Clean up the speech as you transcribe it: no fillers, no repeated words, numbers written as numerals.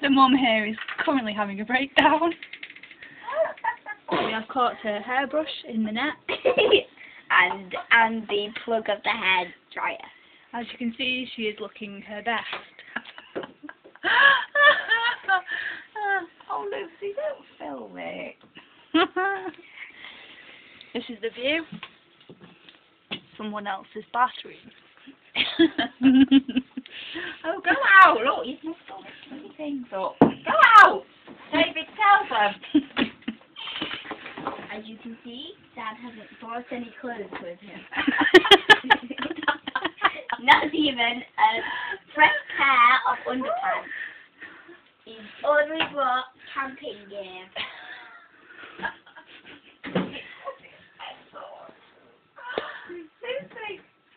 The mum here is currently having a breakdown. We have caught her hairbrush in the net. and the plug of the hair dryer. As you can see, she is looking her best. Oh, Lucy, don't film it. This is the view. Someone else's bathroom. Oh, go out! Look, you've messed all the things up. Go out! David, tell them. As you can see, Dad hasn't brought any clothes with him. Not even a fresh pair of underpants. He's only brought camping gear.